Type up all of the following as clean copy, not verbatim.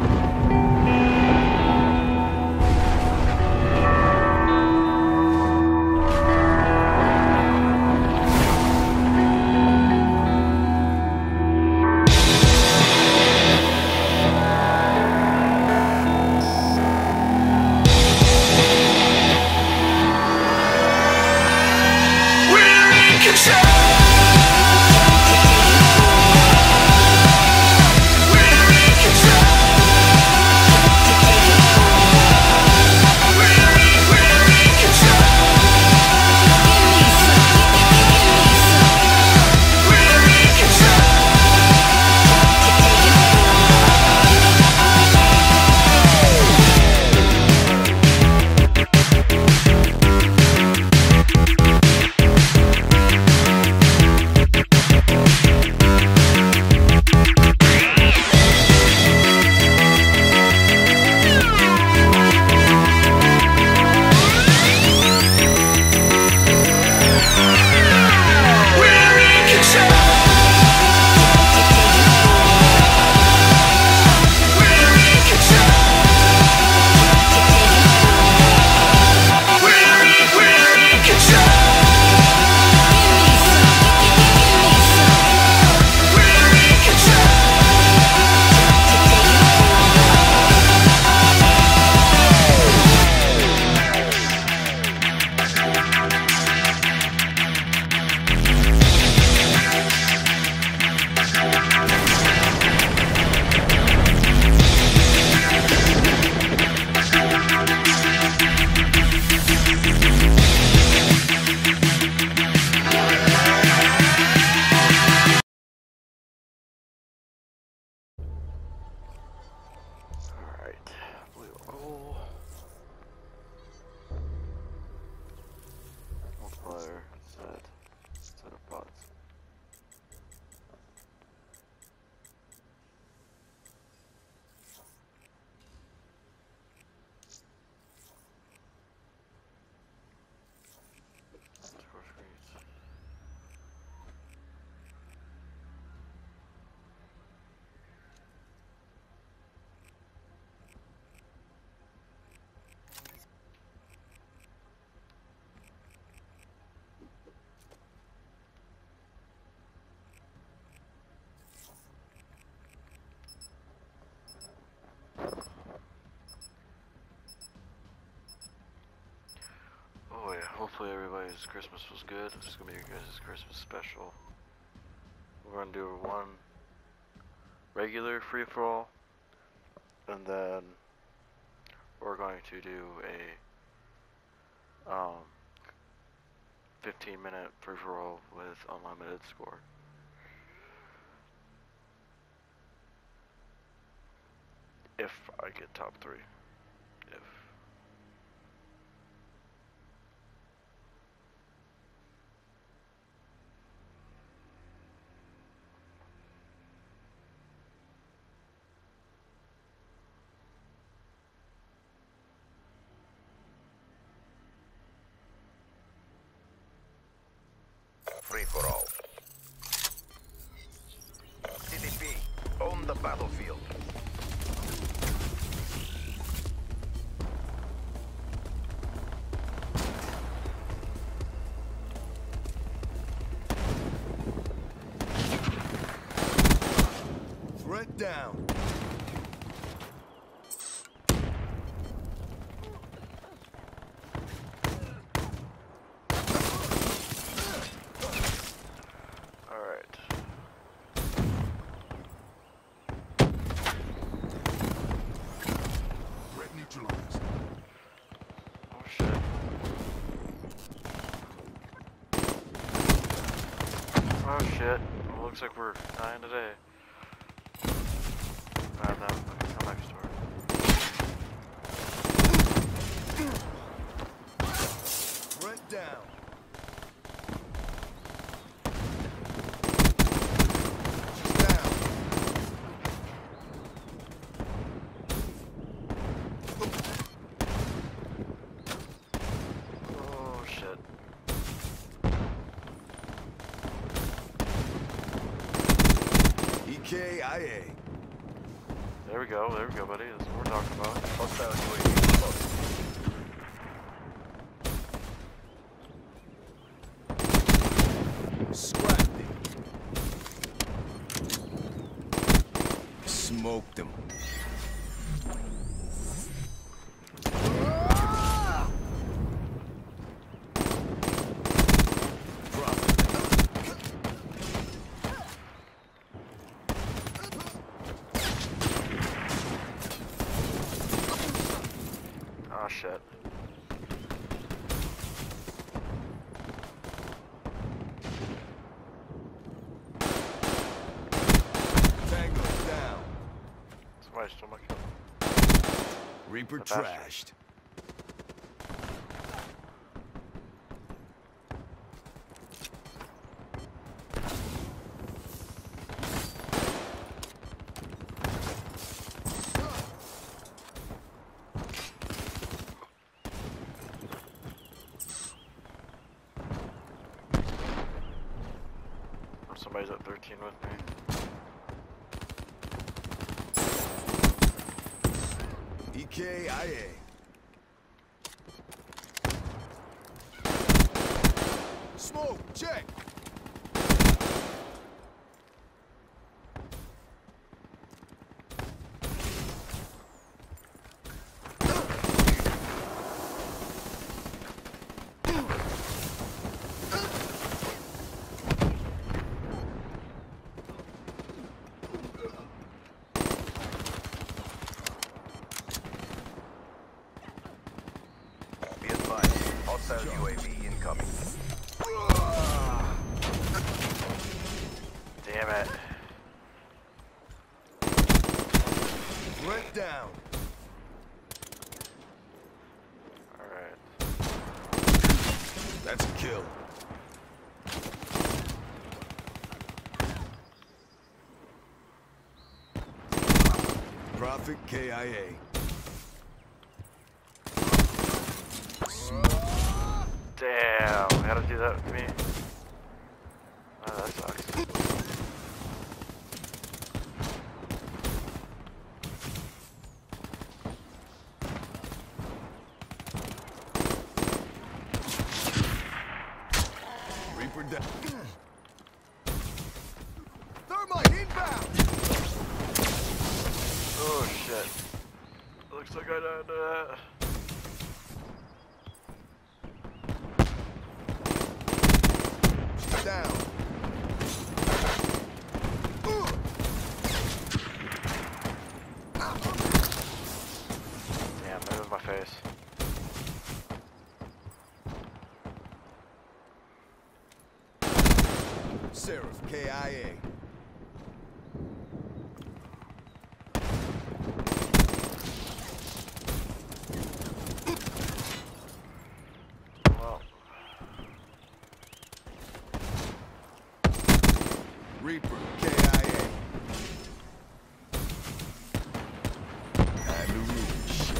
Hopefully everybody's Christmas was good. This is gonna be your guys' Christmas special. We're gonna do one regular free-for-all, and then we're going to do a 15-minute free-for-all with unlimited score. If I get top 3. If. Free for all. CDP, own the battlefield. Threat down. Oh shit, well, looks like we're dying today. Bad that, come next door. Threat down. Oh shit. EKIA. There we go, buddy. That's what we're talking about. Hostile UAV spotted. Scrapped him. Smoked him. Oh shit. Tango down. Somebody stole my kill. Reaper The bastard. trashed. Somebody's at 13 with me. EKIA. Smoke, check. Be advised, hostile UAV incoming. Damn it. Went down. Alright. That's a kill. Prophet KIA. Damn, how to do that with me? Oh, that sucks. Reaper down. Thermite inbound. Oh shit. Looks like I died to that. She's down. Damn, that was my face. Seraph KIA. Well, Reaper KIA. Time to reach.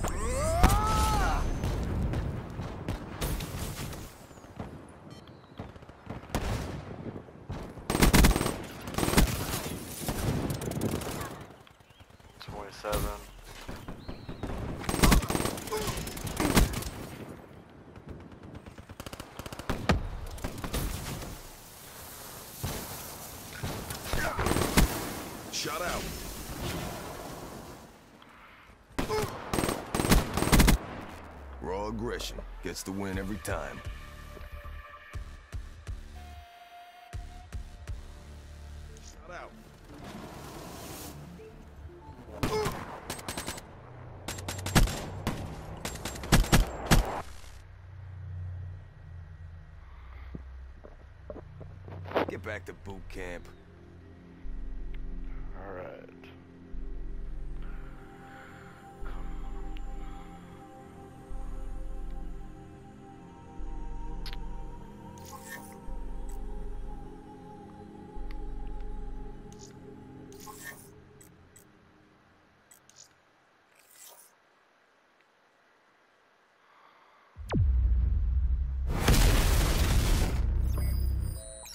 27. Shut out. Raw aggression gets the win every time. Shut out. Get back to boot camp. Alright.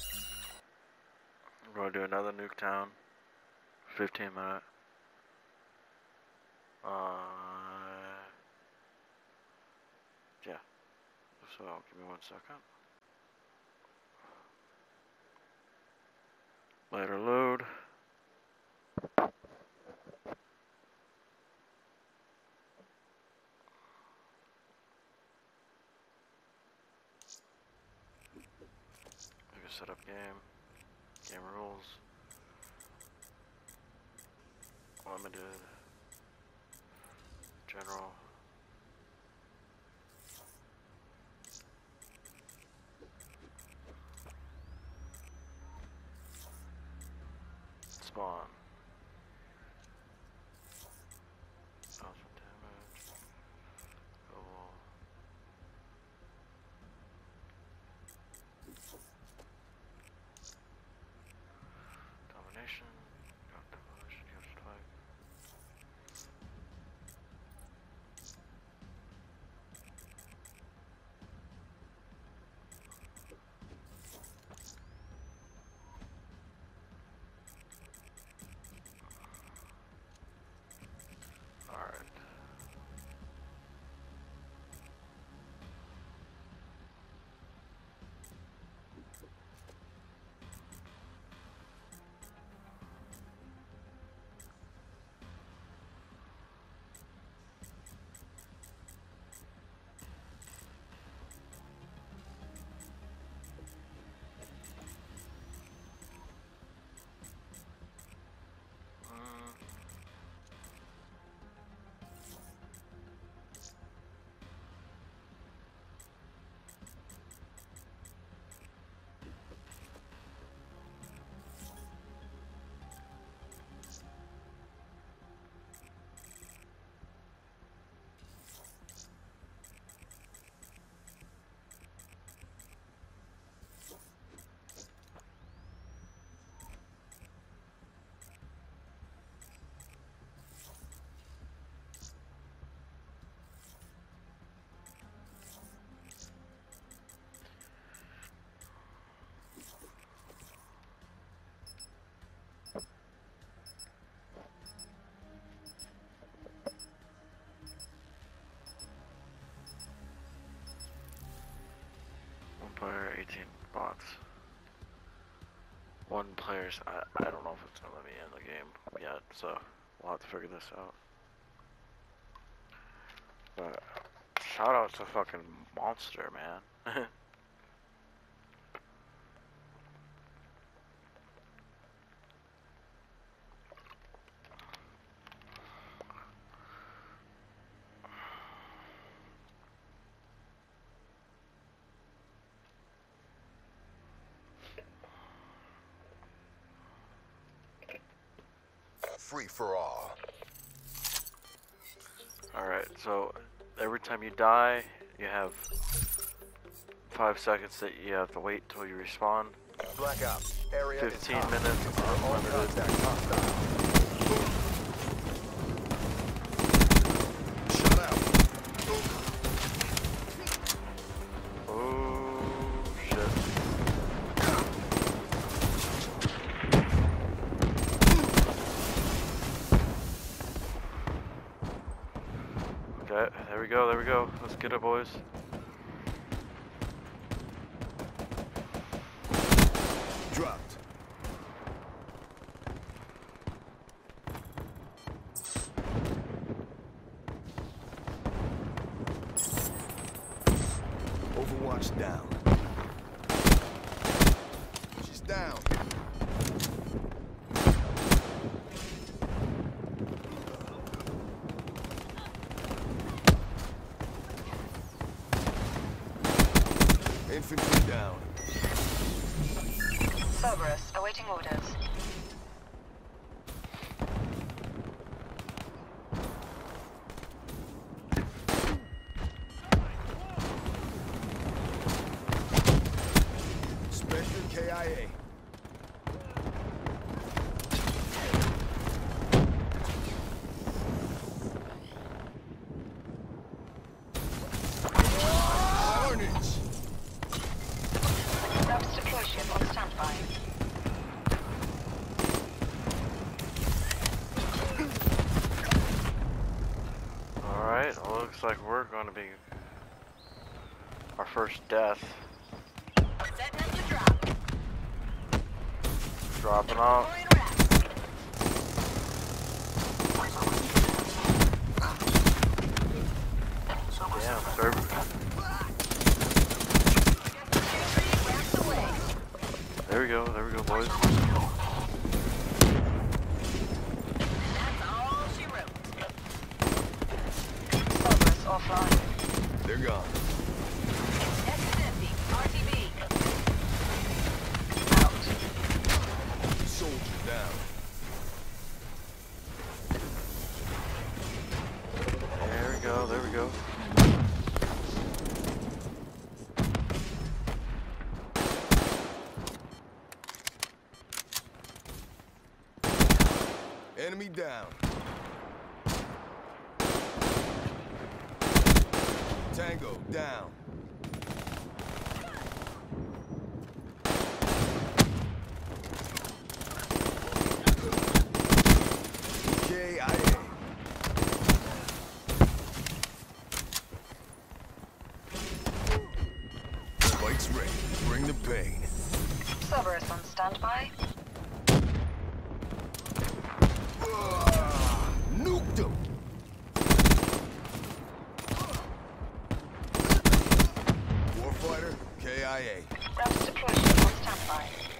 We're gonna do another Nuketown. 15 minute. Yeah. So give me 1 second. Let her load. Set up game rules, limited, general, spawn, thousand damage, global, domination, capture type. Alright. Player, 18 bots. One player's. I don't know if it's gonna let me in the game yet, so we'll have to figure this out. But shout out to fucking Monster, man. Free for all. Alright, so every time you die, you have 5 seconds that you have to wait till you respawn. Blackout. Area 15 is hot. minutes All unlimited. contact hostile. Shut out. Oh shit. Okay, there we go, there we go. Let's get it, boys. Dropped. Overwatch down. She's down. Infantry down. Cerberus, awaiting orders. Looks like we're going to be our first death. Setting up the drop. Dropping off. Damn, server. There we go, boys. That's all she wrote. Progress offline. They're gone. Exit empty. RTB. Out. Soldier down. There we go, there we go. Enemy down. Tango down. KIA. Fight's ready. Bring the pain. Cerberus on standby. Nuked him. Warfighter, KIA. Ramps deployed on standby.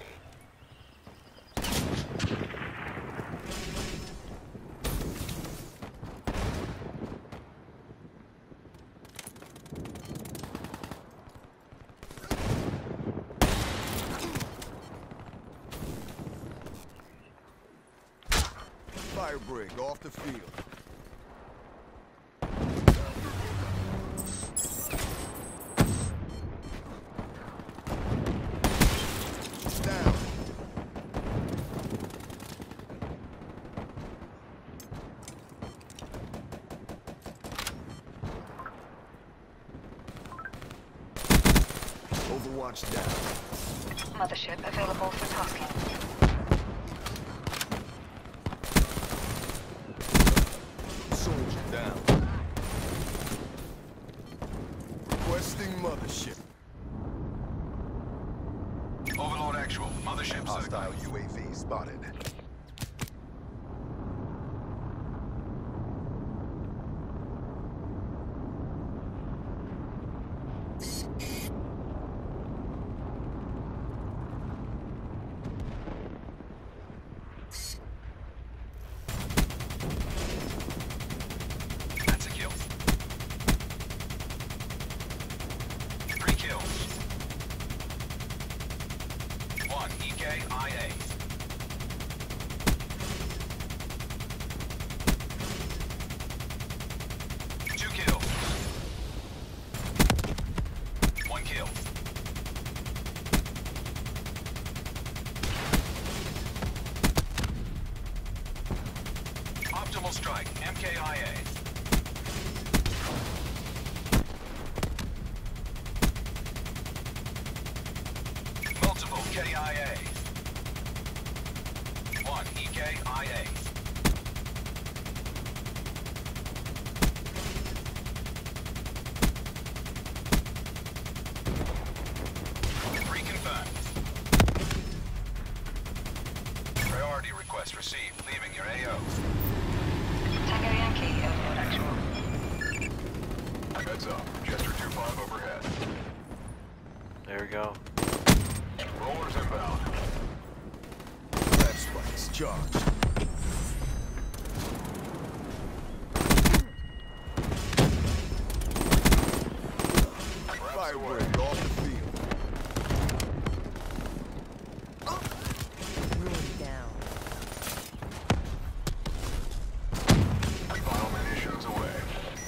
Fire brig off the field. Down. Overwatch down. Mothership available for tasking. Soldier down. Requesting mothership. Overlord actual. Mothership Hostile UAV spotted. That's a kill. 3 kills. 1 EKIA. 2 kills. 1 kill. Optimal strike. MKIA. Multiple KIA. 1 EKIA. Reconfirmed. Priority request received. Leaving your AO. Tango Yankee, overlord actual. Heads up. Chester 2-5 overhead. There we go. Rollers inbound. Lab spikes charged. Fire brig off the field. Ruin down. Final munitions away.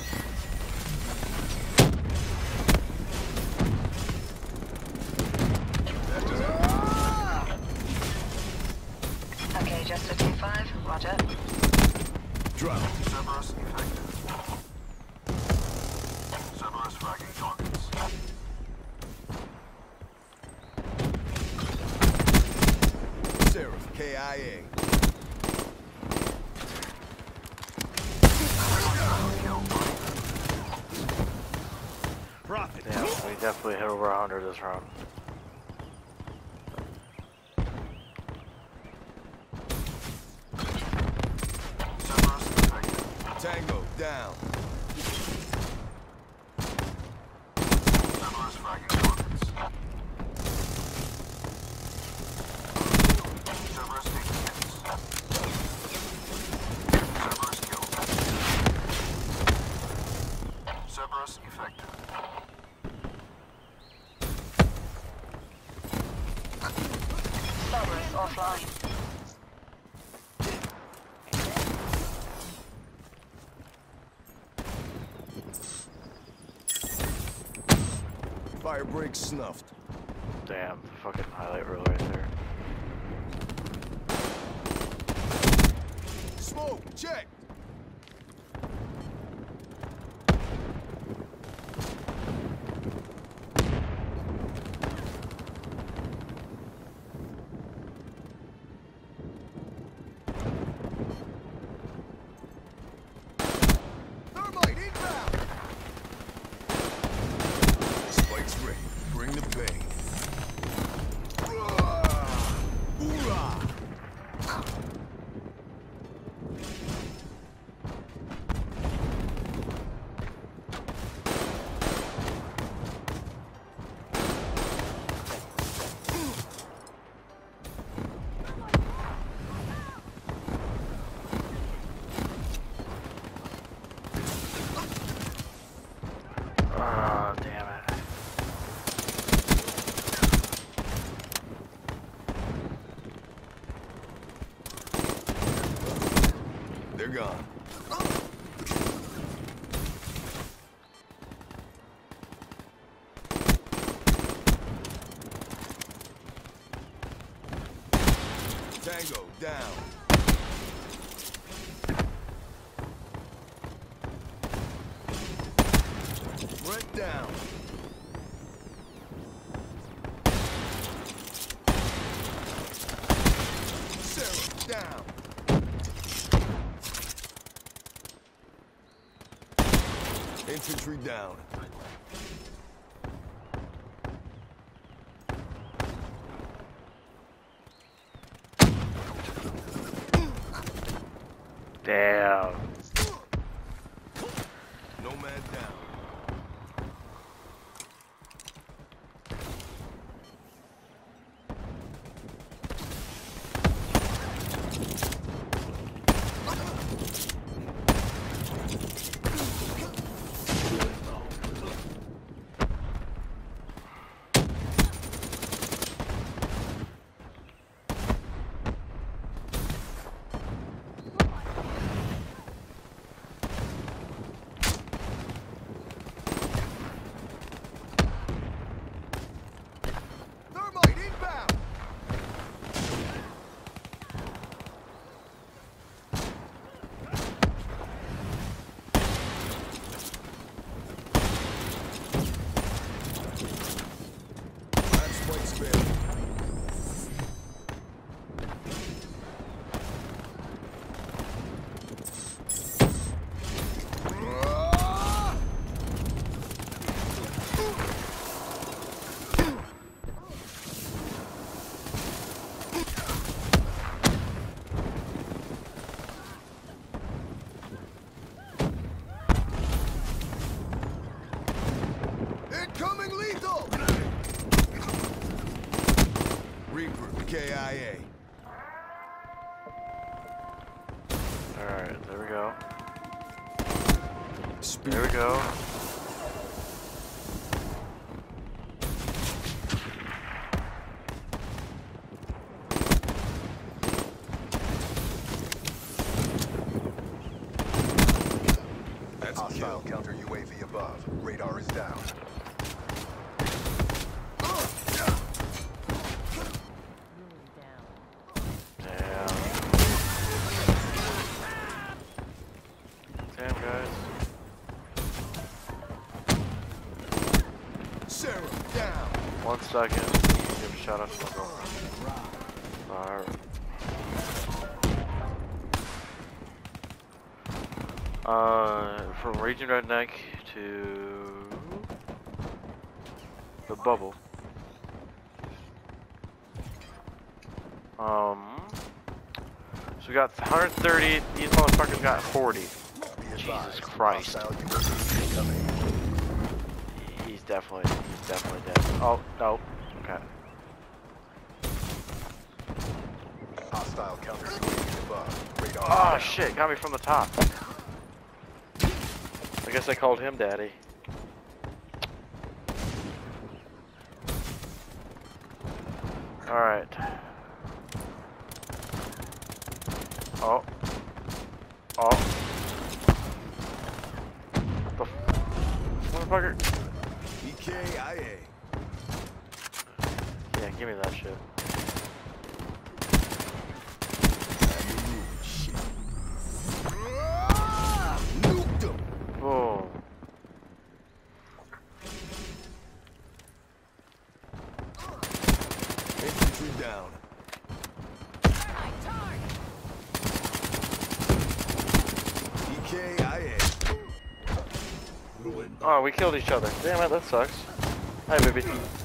Nest is in. Okay, just a 2-5. Roger. Drop. Cerberus effective. Cerberus fragging targets. Seraph KIA. definitely hit over 100 this round. Tango down. Cerberus fragging coordinates. Cerberus taking hits. Cerberus killed. Cerberus effective. Cerberus offline. Fire break snuffed. Damn, fucking highlight reel right there. Smoke, check. Thermite inbound. Spikes ready. Bring the pain. Hoorah! Ah, damn it. They're gone. Tango down. Brett down. Sarah down. Infantry down. Damn. Nomad down. Thermite inbound. Lab spike spin. Incoming lethal! Reaper, KIA. Alright, there we go. Speed. There we go. That's a Hostile kill. counter UAV above. Radar is down. Damn. Damn, guys. Sarah down. 1 second. Give a shout out to my girlfriend. From Raging Redneck to The bubble. So we got 130. These motherfuckers got 40. Jesus Christ. He's definitely dead. Oh no. Okay. Hostile counter above. Radar Oh down. shit! Got me from the top. I guess I called him daddy. Alright. Oh. Oh. The motherfucker. EKIA. Yeah, give me that shit. Nuked him. Boom. Infantry down. EKIA. Oh, we killed each other. Damn it, that sucks. Hi, baby.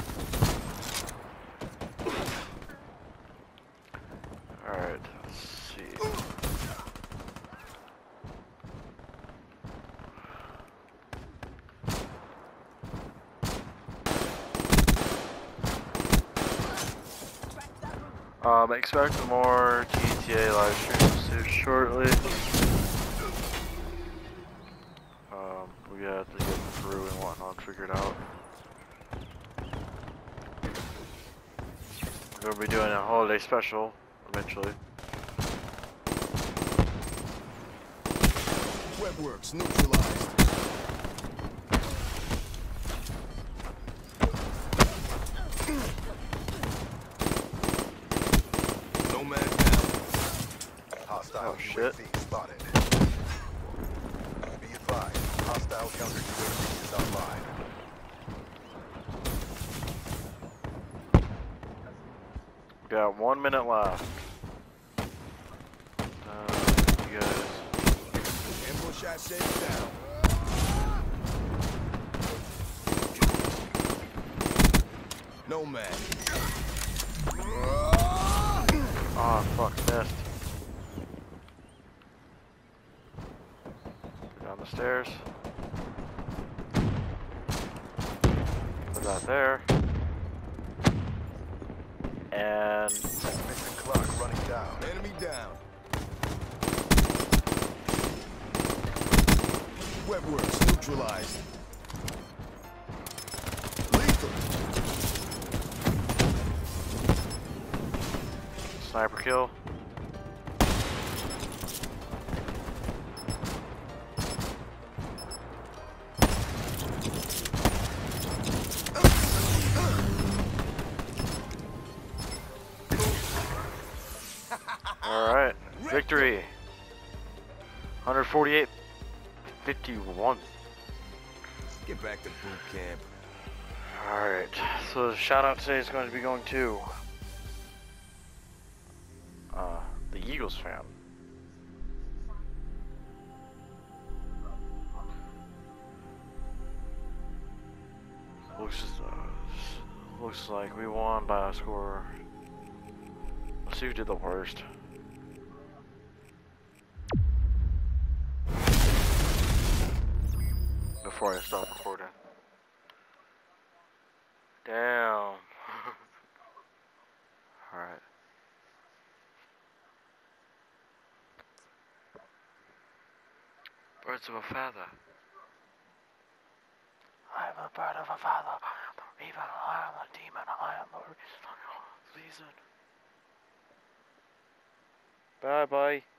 Alright, let's see. Expect more GTA live streams here shortly. We have to get through and whatnot figured out. We're gonna be doing a holiday special eventually. Webworks neutralized. Nomad down. Hostile Oh, shit. UAV spotted. Be advised, hostile counter UAV is online. Got 1 minute left. You guys. Ambush assets down. Nomad. Oh fuck, missed. Down the stairs. Put that there. And Mission clock running down. Enemy down. Webworks neutralized. Lethal. sniper kill. Alright, victory. 148-51. Get back to boot camp. Alright, so the shout out today is going to be going to the Eagles fan. Looks like we won by a score. Let's see who did the worst. Before I stop recording. Damn. Alright. Birds of a feather. I am a bird of a feather. Even I am a demon. I am the reason. Bye bye.